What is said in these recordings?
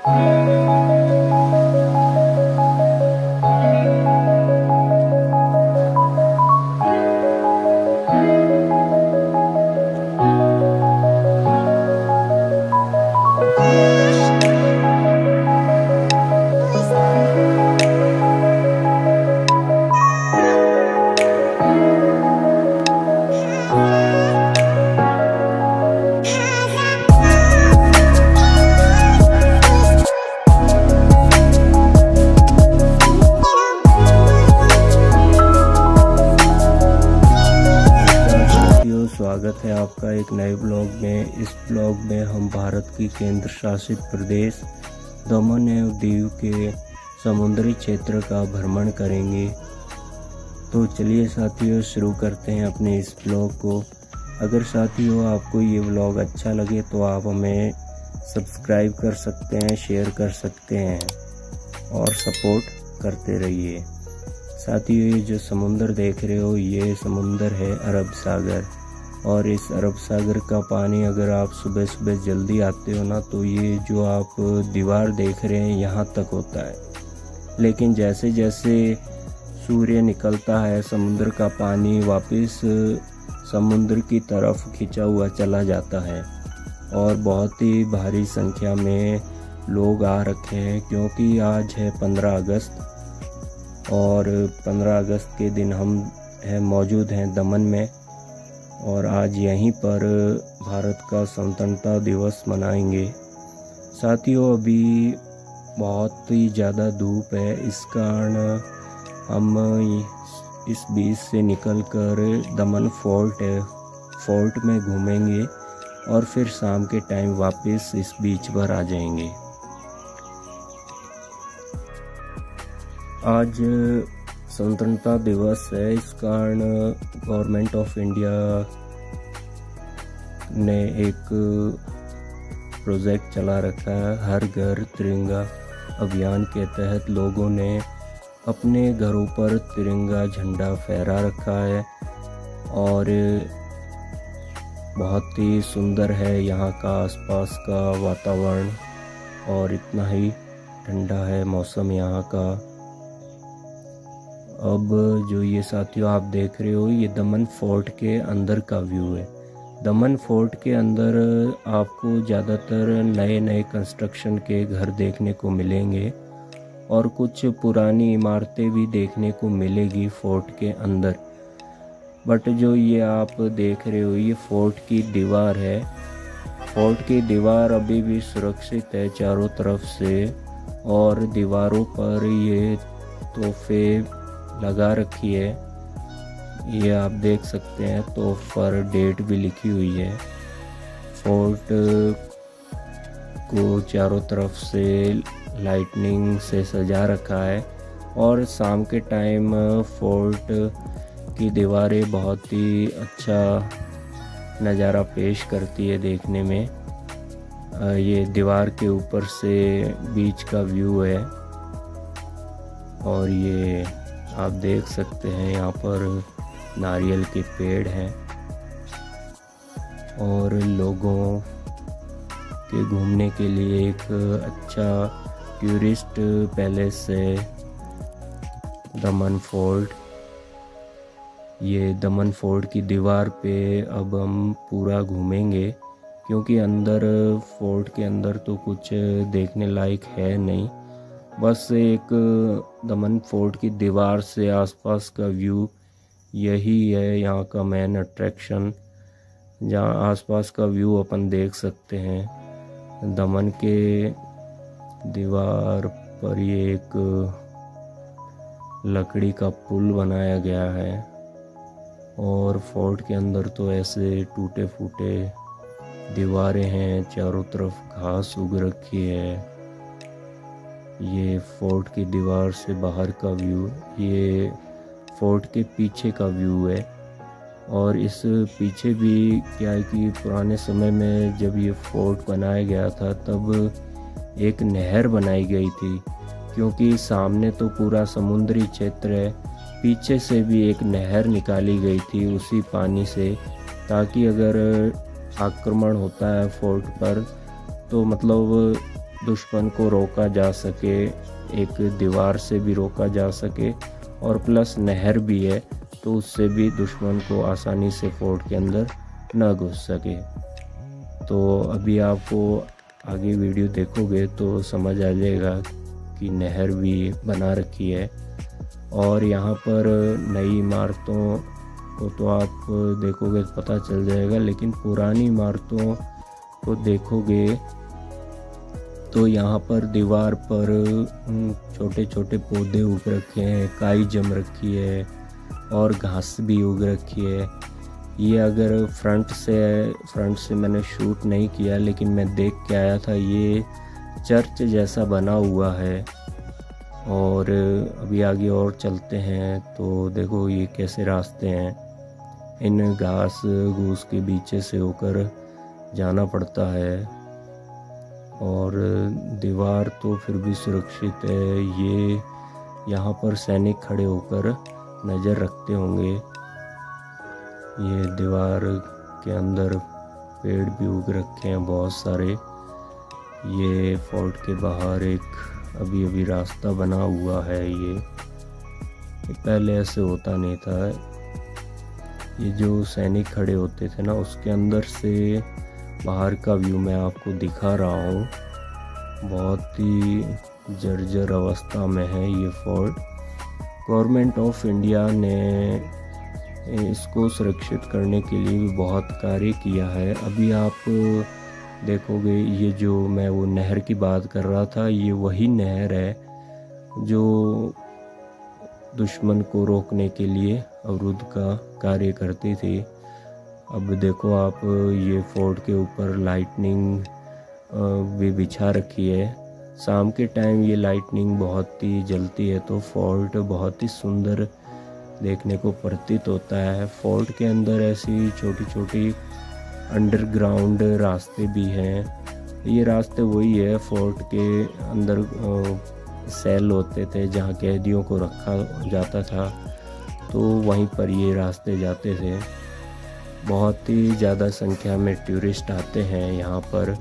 स्वागत है आपका एक नए ब्लॉग में। इस ब्लॉग में हम भारत की केंद्र शासित प्रदेश दमन एवं दीव के समुद्री क्षेत्र का भ्रमण करेंगे। तो चलिए साथियों, शुरू करते हैं अपने इस ब्लॉग को। अगर साथियों आपको ये ब्लॉग अच्छा लगे तो आप हमें सब्सक्राइब कर सकते हैं, शेयर कर सकते हैं और सपोर्ट करते रहिए। साथियों, ये जो समुंदर देख रहे हो, ये समुंदर है अरब सागर। और इस अरब सागर का पानी अगर आप सुबह सुबह जल्दी आते हो ना, तो ये जो आप दीवार देख रहे हैं यहाँ तक होता है। लेकिन जैसे जैसे सूर्य निकलता है, समुद्र का पानी वापस समुद्र की तरफ खिंचा हुआ चला जाता है। और बहुत ही भारी संख्या में लोग आ रखे हैं, क्योंकि आज है 15 अगस्त और 15 अगस्त के दिन हम मौजूद हैं दमन में। और आज यहीं पर भारत का स्वतंत्रता दिवस मनाएंगे। साथियों, अभी बहुत ही ज़्यादा धूप है, इस कारण हम इस बीच से निकलकर दमन फोर्ट में घूमेंगे और फिर शाम के टाइम वापस इस बीच पर आ जाएंगे। आज स्वतंत्रता दिवस है, इस कारण गवर्नमेंट ऑफ इंडिया ने एक प्रोजेक्ट चला रखा है, हर घर तिरंगा अभियान के तहत लोगों ने अपने घरों पर तिरंगा झंडा फहरा रखा है। और बहुत ही सुंदर है यहाँ का आसपास का वातावरण, और इतना ही ठंडा है मौसम यहाँ का। अब जो ये साथियों आप देख रहे हो, ये दमन फोर्ट के अंदर का व्यू है। दमन फोर्ट के अंदर आपको ज़्यादातर नए नए कंस्ट्रक्शन के घर देखने को मिलेंगे और कुछ पुरानी इमारतें भी देखने को मिलेगी फोर्ट के अंदर। बट जो ये आप देख रहे हो, ये फोर्ट की दीवार है। फोर्ट की दीवार अभी भी सुरक्षित है चारों तरफ से, और दीवारों पर ये तोहफे लगा रखी है। ये आप देख सकते हैं, तो पर डेट भी लिखी हुई है। फोर्ट को चारों तरफ से लाइटनिंग से सजा रखा है, और शाम के टाइम फोर्ट की दीवारें बहुत ही अच्छा नज़ारा पेश करती है देखने में। ये दीवार के ऊपर से बीच का व्यू है, और ये आप देख सकते हैं यहाँ पर नारियल के पेड़ हैं, और लोगों के घूमने के लिए एक अच्छा टूरिस्ट पैलेस है दमन फोर्ट। ये दमन फोर्ट की दीवार पे अब हम पूरा घूमेंगे, क्योंकि अंदर फोर्ट के अंदर तो कुछ देखने लायक है नहीं। बस एक दमन फोर्ट की दीवार से आसपास का व्यू यही है यहाँ का मेन अट्रैक्शन, जहाँ आसपास का व्यू अपन देख सकते हैं। दमन के दीवार पर ये एक लकड़ी का पुल बनाया गया है, और फोर्ट के अंदर तो ऐसे टूटे फूटे दीवारें हैं, चारों तरफ घास उग रखी है। ये फोर्ट की दीवार से बाहर का व्यू, ये फोर्ट के पीछे का व्यू है। और इस पीछे भी क्या है कि पुराने समय में जब ये फोर्ट बनाया गया था, तब एक नहर बनाई गई थी, क्योंकि सामने तो पूरा समुद्री क्षेत्र है, पीछे से भी एक नहर निकाली गई थी उसी पानी से, ताकि अगर आक्रमण होता है फोर्ट पर तो मतलब दुश्मन को रोका जा सके, एक दीवार से भी रोका जा सके और प्लस नहर भी है तो उससे भी दुश्मन को आसानी से फोर्ट के अंदर न घुस सके। तो अभी आपको आगे वीडियो देखोगे तो समझ आ जाएगा कि नहर भी बना रखी है। और यहाँ पर नई इमारतों को तो आप देखोगे तो पता चल जाएगा, लेकिन पुरानी इमारतों को देखोगे तो यहाँ पर दीवार पर छोटे छोटे पौधे उग रखे हैं, काई जम रखी है और घास भी उग रखी है। ये अगर फ्रंट से मैंने शूट नहीं किया, लेकिन मैं देख के आया था, ये चर्च जैसा बना हुआ है। और अभी आगे और चलते हैं तो देखो ये कैसे रास्ते हैं, इन घास घूस के बीच से होकर जाना पड़ता है। और दीवार तो फिर भी सुरक्षित है, ये यहाँ पर सैनिक खड़े होकर नज़र रखते होंगे। ये दीवार के अंदर पेड़ भी उग रखे हैं बहुत सारे। ये फोर्ट के बाहर एक अभी रास्ता बना हुआ है। ये पहले ऐसे होता नहीं था। ये जो सैनिक खड़े होते थे ना, उसके अंदर से बाहर का व्यू मैं आपको दिखा रहा हूँ। बहुत ही जर्जर अवस्था में है ये फोर्ट। गवर्नमेंट ऑफ इंडिया ने इसको सुरक्षित करने के लिए भी बहुत कार्य किया है। अभी आप देखोगे ये जो मैं वो नहर की बात कर रहा था, ये वही नहर है जो दुश्मन को रोकने के लिए अवरुद्ध का कार्य करती थी। अब देखो आप, ये फोर्ट के ऊपर लाइटनिंग भी बिछा रखी है। शाम के टाइम ये लाइटनिंग बहुत ही जलती है तो फोर्ट बहुत ही सुंदर देखने को प्रतीत होता है। फोर्ट के अंदर ऐसी छोटी छोटी अंडरग्राउंड रास्ते भी हैं। ये रास्ते वही है, फोर्ट के अंदर सेल होते थे जहाँ कैदियों को रखा जाता था, तो वहीं पर ये रास्ते जाते थे। बहुत ही ज़्यादा संख्या में टूरिस्ट आते हैं यहाँ पर।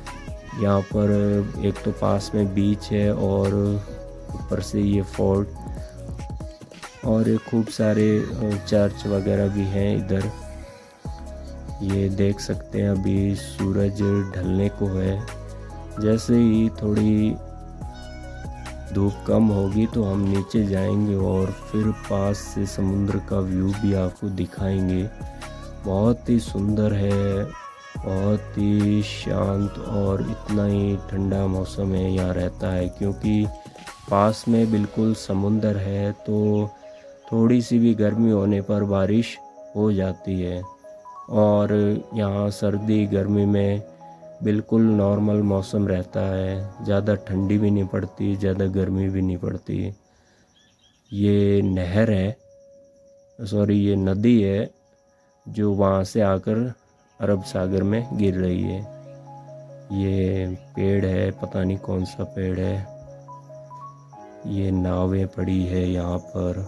एक तो पास में बीच है और ऊपर से ये फोर्ट, और खूब सारे चर्च वगैरह भी हैं इधर। ये देख सकते हैं अभी सूरज ढलने को है। जैसे ही थोड़ी धूप कम होगी तो हम नीचे जाएंगे और फिर पास से समुद्र का व्यू भी आपको दिखाएंगे। बहुत ही सुंदर है, बहुत ही शांत और इतना ही ठंडा मौसम है यहाँ रहता है, क्योंकि पास में बिल्कुल समुंदर है तो थोड़ी सी भी गर्मी होने पर बारिश हो जाती है। और यहाँ सर्दी गर्मी में बिल्कुल नॉर्मल मौसम रहता है, ज़्यादा ठंडी भी नहीं पड़ती, ज़्यादा गर्मी भी नहीं पड़ती। ये नहर है, ये नदी है जो वहाँ से आकर अरब सागर में गिर रही है। ये पेड़ है, पता नहीं कौन सा पेड़ है। ये नावें पड़ी है यहाँ पर,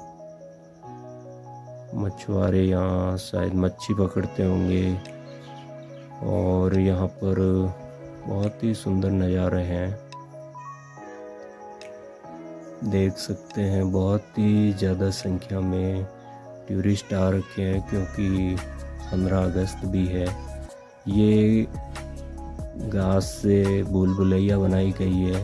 मछुआरे यहाँ शायद मच्छी पकड़ते होंगे। और यहाँ पर बहुत ही सुंदर नज़ारे हैं, देख सकते हैं। बहुत ही ज़्यादा संख्या में टूरिस्ट आ रखे हैं क्योंकि 15 अगस्त भी है। ये घास से भूल भुलैया बनाई गई है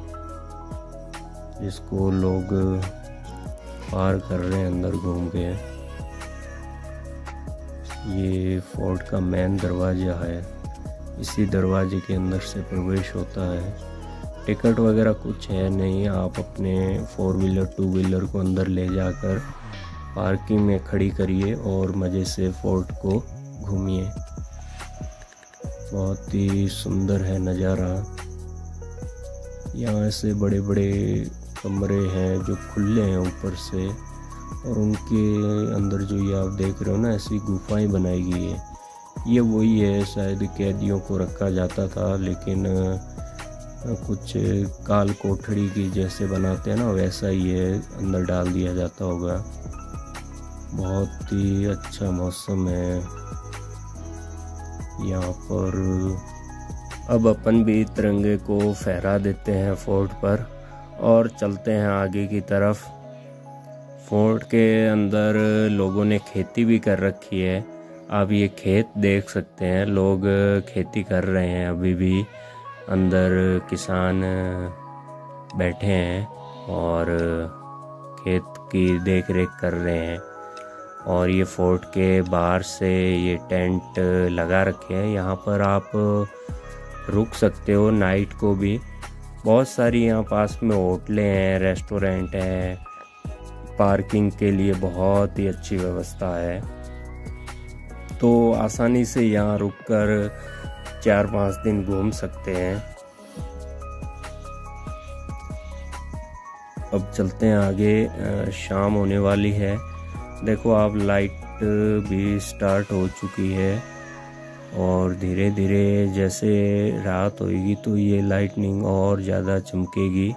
जिसको लोग पार कर रहे हैं अंदर घूम के। ये फोर्ट का मेन दरवाज़ा है, इसी दरवाजे के अंदर से प्रवेश होता है। टिकट वगैरह कुछ है नहीं, आप अपने 4 व्हीलर 2 व्हीलर को अंदर ले जाकर पार्किंग में खड़ी करिए और मज़े से फोर्ट को घूमिए। बहुत ही सुंदर है नज़ारा। यहाँ से बड़े बड़े कमरे हैं जो खुले हैं ऊपर से, और उनके अंदर जो ये आप देख रहे हो ना, ऐसी गुफाएं बनाई गई है। ये वही है, शायद कैदियों को रखा जाता था, लेकिन कुछ काल कोठड़ी की जैसे बनाते हैं ना, वैसा ही है, अंदर डाल दिया जाता होगा। बहुत ही अच्छा मौसम है यहाँ पर। अब अपन भी तिरंगे को फहरा देते हैं फोर्ट पर और चलते हैं आगे की तरफ। फोर्ट के अंदर लोगों ने खेती भी कर रखी है। आप ये खेत देख सकते हैं, लोग खेती कर रहे हैं। अभी भी अंदर किसान बैठे हैं और खेत की देख रेख कर रहे हैं। और ये फोर्ट के बाहर से ये टेंट लगा रखे हैं, यहाँ पर आप रुक सकते हो नाइट को भी। बहुत सारी यहाँ पास में होटलें हैं, रेस्टोरेंट हैं, पार्किंग के लिए बहुत ही अच्छी व्यवस्था है। तो आसानी से यहाँ रुककर 4-5 दिन घूम सकते हैं। अब चलते हैं आगे, शाम होने वाली है। देखो आप, लाइट भी स्टार्ट हो चुकी है और धीरे धीरे जैसे रात होगी तो ये लाइटनिंग और ज़्यादा चमकेगी।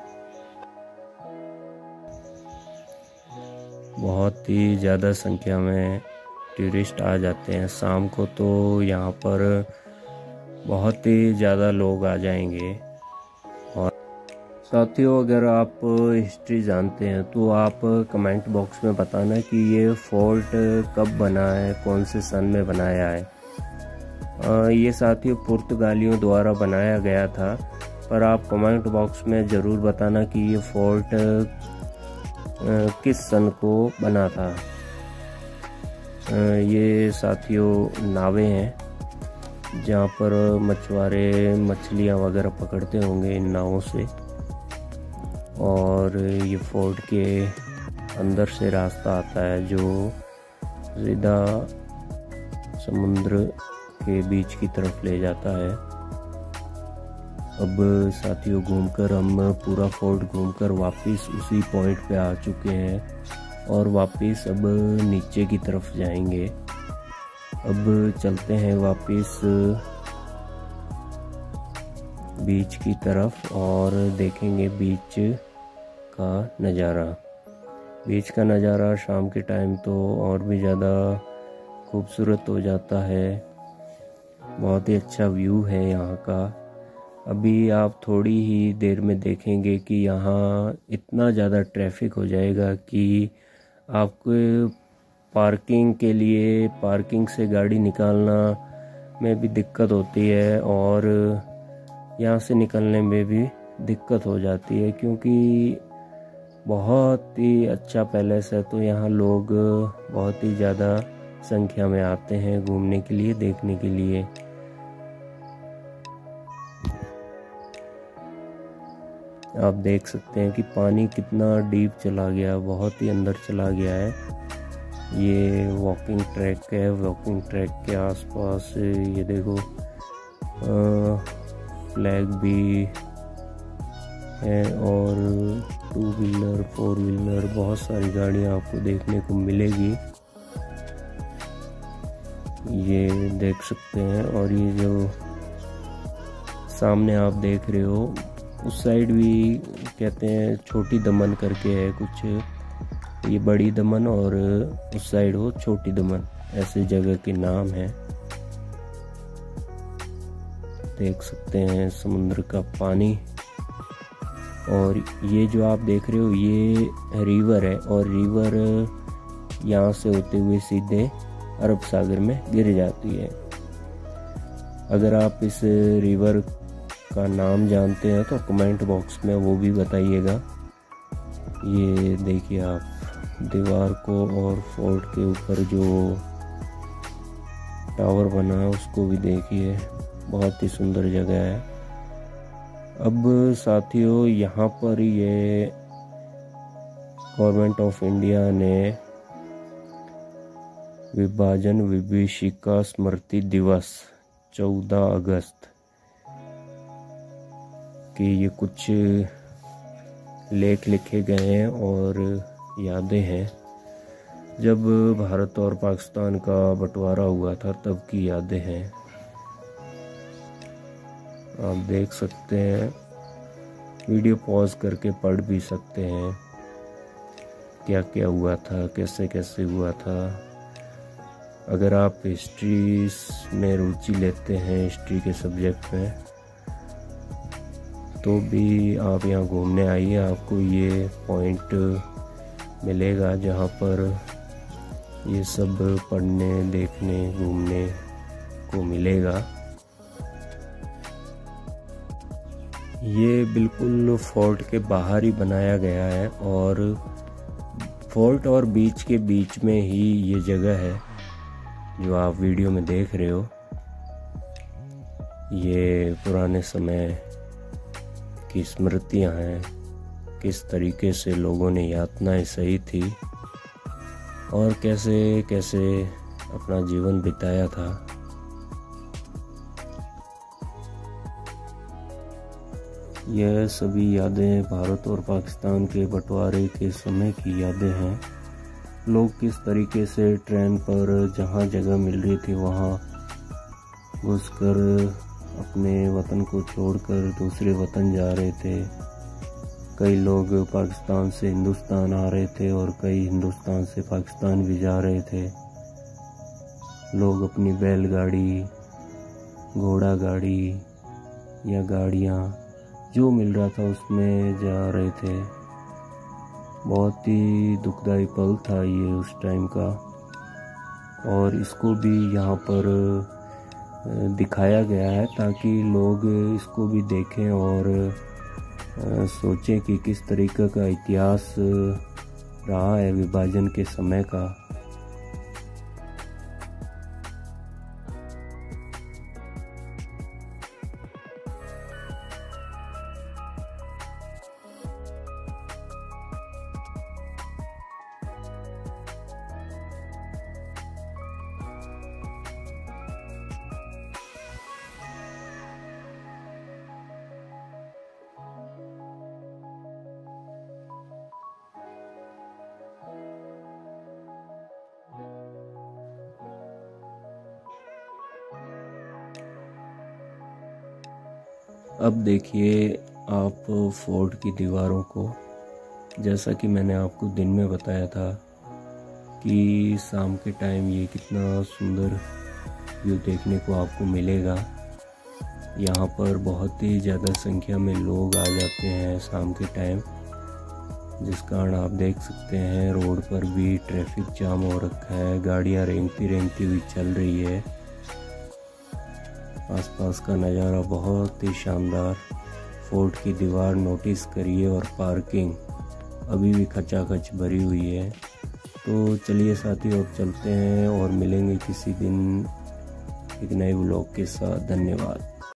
बहुत ही ज़्यादा संख्या में टूरिस्ट आ जाते हैं शाम को, तो यहाँ पर बहुत ही ज़्यादा लोग आ जाएंगे। और साथियों, अगर आप हिस्ट्री जानते हैं तो आप कमेंट बॉक्स में बताना कि ये फोर्ट कब बना है, कौन से सन में बनाया है। ये साथियों पुर्तगालियों द्वारा बनाया गया था, पर आप कमेंट बॉक्स में ज़रूर बताना कि ये फोर्ट किस सन को बना था। ये साथियों नावें हैं जहाँ पर मछुआरे मछलियाँ वगैरह पकड़ते होंगे इन नावों से। और ये फोर्ट के अंदर से रास्ता आता है जो सीधा समुद्र के बीच की तरफ ले जाता है। अब साथियों घूमकर हम पूरा फोर्ट घूमकर वापस उसी पॉइंट पे आ चुके हैं और वापस अब नीचे की तरफ जाएंगे। अब चलते हैं वापस बीच की तरफ और देखेंगे बीच का नज़ारा। बीच का नज़ारा शाम के टाइम तो और भी ज़्यादा खूबसूरत हो जाता है। बहुत ही अच्छा व्यू है यहाँ का। अभी आप थोड़ी ही देर में देखेंगे कि यहाँ इतना ज़्यादा ट्रैफिक हो जाएगा कि आपको पार्किंग के लिए, पार्किंग से गाड़ी निकालना में भी दिक्कत होती है और यहाँ से निकलने में भी दिक्कत हो जाती है, क्योंकि बहुत ही अच्छा पैलेस है। तो यहाँ लोग बहुत ही ज़्यादा संख्या में आते हैं घूमने के लिए, देखने के लिए। आप देख सकते हैं कि पानी कितना डीप चला गया, बहुत ही अंदर चला गया है। ये वॉकिंग ट्रैक है, वॉकिंग ट्रैक के आसपास ये देखो फ्लैग भी है और 2 व्हीलर 4 व्हीलर बहुत सारी गाड़ियाँ आपको देखने को मिलेगी, ये देख सकते हैं। और ये जो सामने आप देख रहे हो उस साइड भी कहते हैं छोटी दमन करके है कुछ, ये बड़ी दमन और उस साइड वो छोटी दमन, ऐसे जगह के नाम है। देख सकते हैं समुद्र का पानी। और ये जो आप देख रहे हो ये रिवर है और रिवर यहाँ से होते हुए सीधे अरब सागर में गिर जाती है। अगर आप इस रिवर का नाम जानते हैं तो कमेंट बॉक्स में वो भी बताइएगा। ये देखिए आप दीवार को और फोर्ट के ऊपर जो टावर बना है उसको भी देखिए, बहुत ही सुंदर जगह है। अब साथियों यहाँ पर ये गवर्नमेंट ऑफ इंडिया ने विभाजन विभीषिका स्मृति दिवस 14 अगस्त कि ये कुछ लेख लिखे गए हैं और यादें हैं। जब भारत और पाकिस्तान का बंटवारा हुआ था तब की यादें हैं। आप देख सकते हैं, वीडियो पॉज करके पढ़ भी सकते हैं क्या क्या हुआ था, कैसे कैसे हुआ था। अगर आप हिस्ट्री में रुचि लेते हैं, हिस्ट्री के सब्जेक्ट में, तो भी आप यहाँ घूमने आइए, आपको ये पॉइंट मिलेगा जहाँ पर ये सब पढ़ने, देखने, घूमने को मिलेगा। ये बिल्कुल फोर्ट के बाहर ही बनाया गया है और फोर्ट और बीच के बीच में ही ये जगह है जो आप वीडियो में देख रहे हो। ये पुराने समय की स्मृतियां हैं, किस तरीके से लोगों ने यातनाएं सही थी और कैसे कैसे अपना जीवन बिताया था। यह सभी यादें भारत और पाकिस्तान के बंटवारे के समय की यादें हैं। लोग किस तरीके से ट्रेन पर जहाँ जगह मिल रही थी वहाँ घुसकर अपने वतन को छोड़कर दूसरे वतन जा रहे थे। कई लोग पाकिस्तान से हिंदुस्तान आ रहे थे और कई हिंदुस्तान से पाकिस्तान भी जा रहे थे। लोग अपनी बैलगाड़ी, घोड़ा गाड़ी या गाड़ियाँ जो मिल रहा था उसमें जा रहे थे। बहुत ही दुखदाई पल था ये उस टाइम का, और इसको भी यहाँ पर दिखाया गया है ताकि लोग इसको भी देखें और सोचें कि किस तरीके का इतिहास रहा है विभाजन के समय का। अब देखिए आप फोर्ट की दीवारों को। जैसा कि मैंने आपको दिन में बताया था कि शाम के टाइम ये कितना सुंदर व्यू देखने को आपको मिलेगा। यहाँ पर बहुत ही ज़्यादा संख्या में लोग आ जाते हैं शाम के टाइम, जिस कारण आप देख सकते हैं रोड पर भी ट्रैफिक जाम हो रखा है, गाड़ियाँ रेंगती हुई चल रही है। आसपास का नज़ारा बहुत ही शानदार। फोर्ट की दीवार नोटिस करिए और पार्किंग अभी भी खचाखच भरी हुई है। तो चलिए साथियों, अब चलते हैं और मिलेंगे किसी दिन एक नए व्लॉग के साथ। धन्यवाद।